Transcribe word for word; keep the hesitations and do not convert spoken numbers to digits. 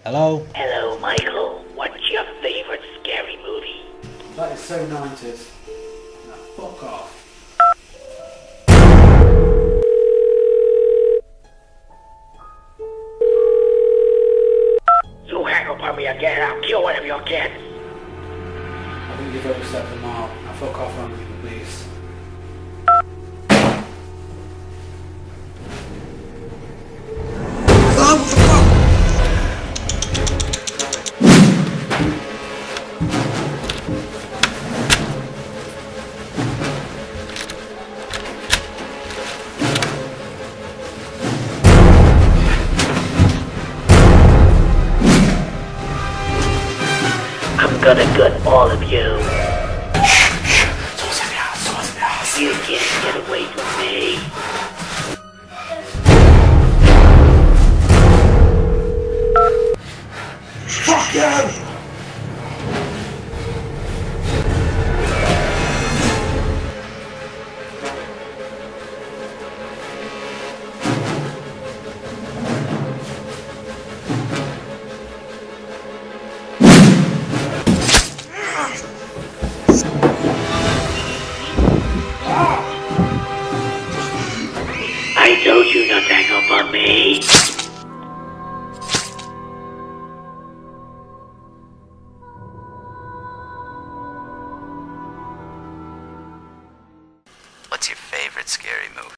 Hello? Hello, Michael. What's your favorite scary movie? That is so nineties. Now fuck off. You hang up on me again, I'll kill one of your kids. I think you've overstepped the mark. Now fuck off on me, please. Oh, what the fuck? I'm gonna gut all of you. Someone's in the house, someone's in the house. You can't get away from me. Fuck you! I told you not to hang up on me. What's your favorite scary movie?